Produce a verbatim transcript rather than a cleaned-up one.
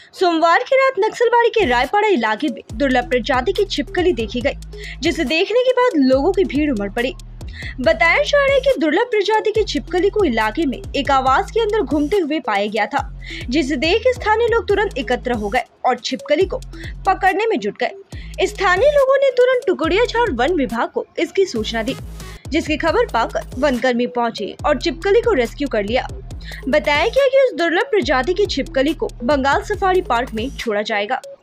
सोमवार की रात नक्सलबाड़ी के रायपाड़ा इलाके में दुर्लभ प्रजाति की छिपकली देखी गई, जिसे देखने के बाद लोगों की भीड़ उमड़ पड़ी। बताया जा रहा है कि दुर्लभ प्रजाति की छिपकली को इलाके में एक आवास के अंदर घूमते हुए पाया गया था, जिसे देख स्थानीय लोग तुरंत एकत्र हो गए और छिपकली को पकड़ने में जुट गए। स्थानीय लोगों ने तुरंत टुकड़िया झाड़ वन विभाग को इसकी सूचना दी, जिसकी खबर पाकर वनकर्मी पहुंचे और छिपकली को रेस्क्यू कर लिया। बताया गया कि उस दुर्लभ प्रजाति की छिपकली को बंगाल सफारी पार्क में छोड़ा जाएगा।